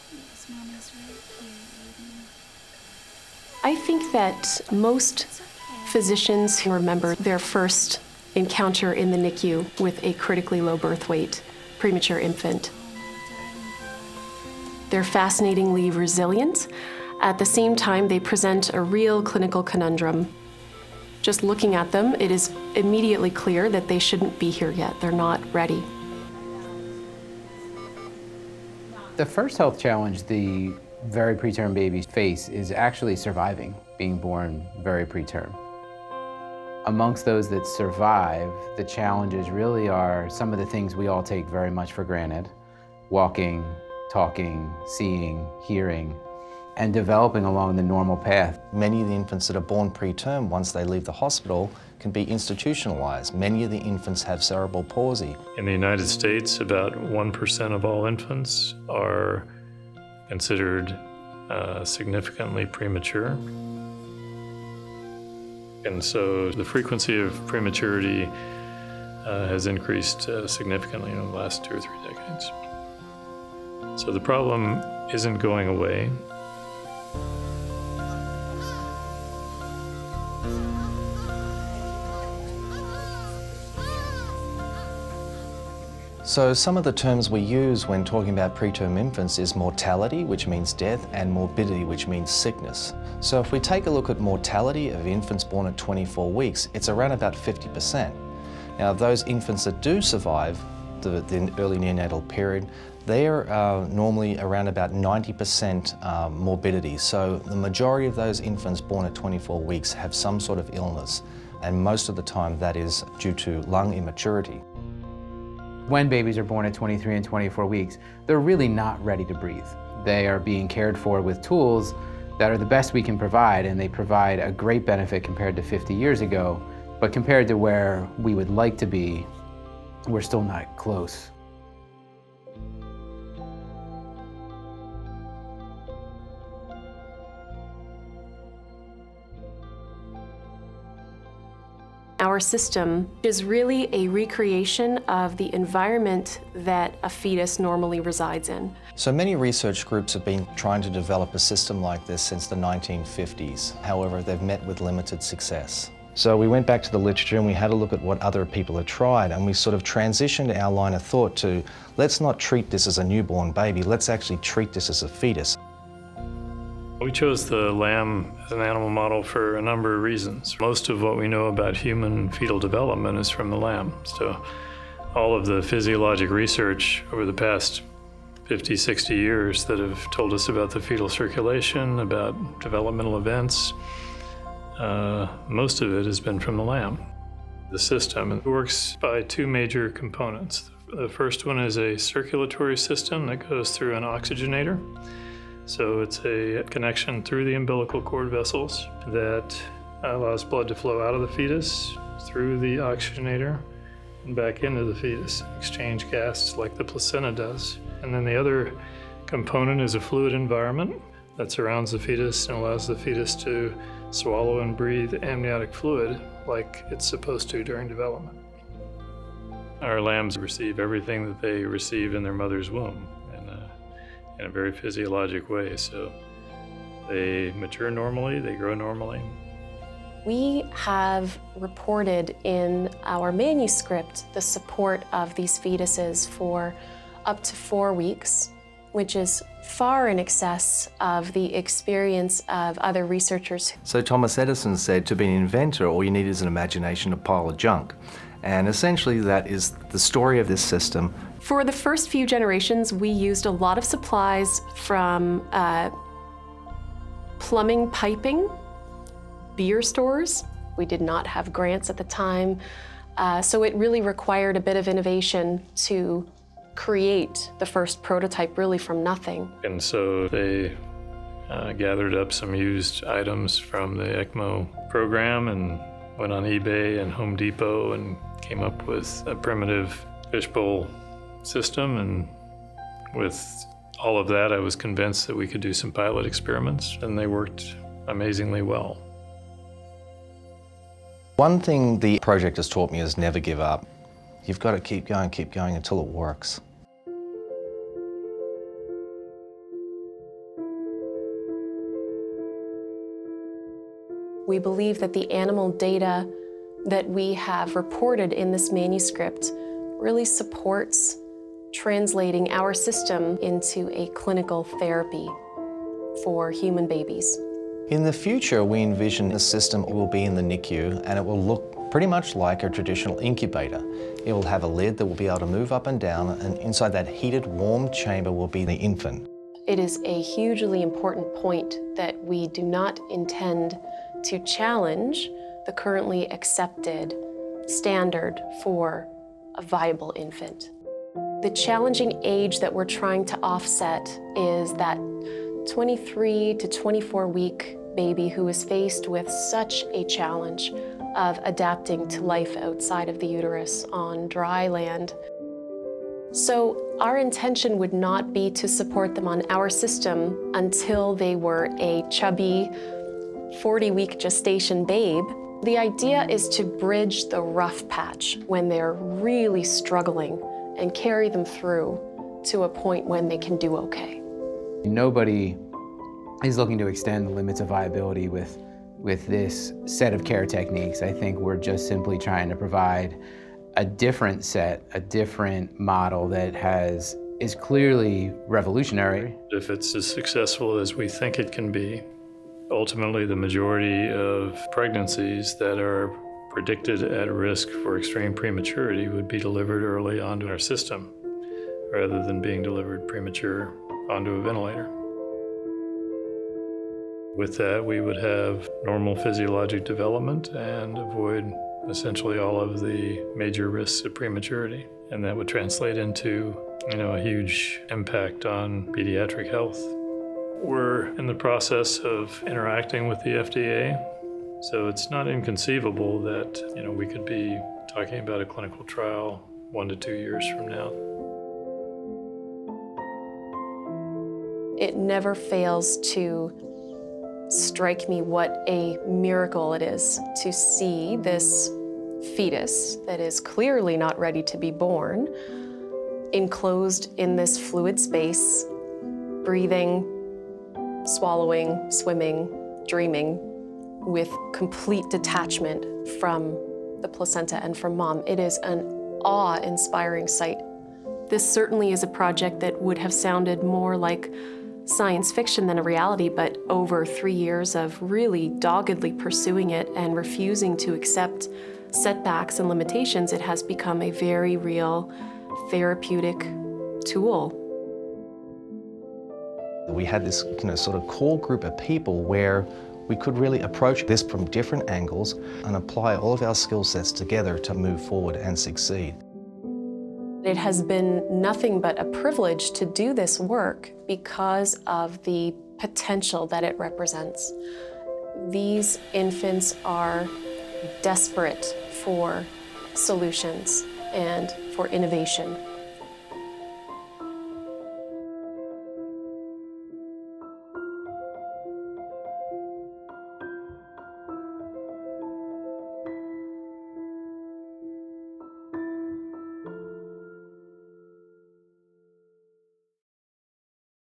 Yes, Mama's right here, Aiden. I think that most physicians who remember their first encounter in the NICU with a critically low birth weight premature infant, they're fascinatingly resilient. At the same time, they present a real clinical conundrum. Just looking at them, it is immediately clear that they shouldn't be here yet. They're not ready. The first health challenge the very preterm babies face is actually surviving being born very preterm. Amongst those that survive, the challenges really are some of the things we all take very much for granted: walking, talking, seeing, hearing, and developing along the normal path. Many of the infants that are born preterm, once they leave the hospital, can be institutionalized. Many of the infants have cerebral palsy. In the United States, about 1% of all infants are considered significantly premature. And so the frequency of prematurity has increased significantly in the last 2 or 3 decades. So the problem isn't going away. So some of the terms we use when talking about preterm infants is mortality, which means death, and morbidity, which means sickness. So if we take a look at mortality of infants born at 24 weeks, it's around about 50%. Now, those infants that do survive the early neonatal period, they are normally around about 90% morbidity. So the majority of those infants born at 24 weeks have some sort of illness, and most of the time that is due to lung immaturity. When babies are born at 23 and 24 weeks, they're really not ready to breathe. They are being cared for with tools that are the best we can provide, and they provide a great benefit compared to 50 years ago, but compared to where we would like to be, we're still not close. Our system is really a recreation of the environment that a fetus normally resides in. So many research groups have been trying to develop a system like this since the 1950s. However, they've met with limited success. So we went back to the literature and we had a look at what other people had tried, and we sort of transitioned our line of thought to, let's not treat this as a newborn baby, let's actually treat this as a fetus. We chose the lamb as an animal model for a number of reasons. Most of what we know about human fetal development is from the lamb. So all of the physiologic research over the past 50, 60 years that have told us about the fetal circulation, about developmental events, most of it has been from the lamb. The system works by 2 major components. The first one is a circulatory system that goes through an oxygenator. So it's a connection through the umbilical cord vessels that allows blood to flow out of the fetus, through the oxygenator, and back into the fetus, exchange gas like the placenta does. And then the other component is a fluid environment that surrounds the fetus and allows the fetus to swallow and breathe amniotic fluid like it's supposed to during development. Our lambs receive everything that they receive in their mother's womb in a very physiologic way. So they mature normally, they grow normally. We have reported in our manuscript the support of these fetuses for up to 4 weeks, which is far in excess of the experience of other researchers. So Thomas Edison said, to be an inventor, all you need is an imagination, a pile of junk. And essentially that is the story of this system. For the first few generations, we used a lot of supplies from plumbing piping, beer stores. We did not have grants at the time, so it really required a bit of innovation to create the first prototype really from nothing. And so they gathered up some used items from the ECMO program and went on eBay and Home Depot and came up with a primitive fishbowl system. And with all of that, I was convinced that we could do some pilot experiments, and they worked amazingly well. One thing the project has taught me is never give up. You've got to keep going until it works. We believe that the animal data that we have reported in this manuscript really supports translating our system into a clinical therapy for human babies. In the future, we envision the system will be in the NICU and it will look pretty much like a traditional incubator. It will have a lid that will be able to move up and down, and inside that heated, warm chamber will be the infant. It is a hugely important point that we do not intend to challenge the currently accepted standard for a viable infant. The challenging age that we're trying to offset is that 23 to 24 week baby who is faced with such a challenge of adapting to life outside of the uterus on dry land. So our intention would not be to support them on our system until they were a chubby 40-week gestation babe. The idea is to bridge the rough patch when they're really struggling and carry them through to a point when they can do okay. Nobody is looking to extend the limits of viability with this set of care techniques. I think we're just simply trying to provide a different set, a different model that is clearly revolutionary. If it's as successful as we think it can be, ultimately the majority of pregnancies that are predicted at risk for extreme prematurity would be delivered early onto our system rather than being delivered premature onto a ventilator. With that, we would have normal physiologic development and avoid essentially all of the major risks of prematurity. And that would translate into, a huge impact on pediatric health. We're in the process of interacting with the FDA, so it's not inconceivable that, we could be talking about a clinical trial 1 to 2 years from now. It never fails to strike me what a miracle it is to see this fetus that is clearly not ready to be born, enclosed in this fluid space, breathing, swallowing, swimming, dreaming, with complete detachment from the placenta and from mom. It is an awe-inspiring sight. This certainly is a project that would have sounded more like science fiction than a reality, but over 3 years of really doggedly pursuing it and refusing to accept setbacks and limitations, it has become a very real therapeutic tool. We had this sort of core group of people where we could really approach this from different angles and apply all of our skill sets together to move forward and succeed. It has been nothing but a privilege to do this work because of the potential that it represents. These infants are desperate for solutions and for innovation.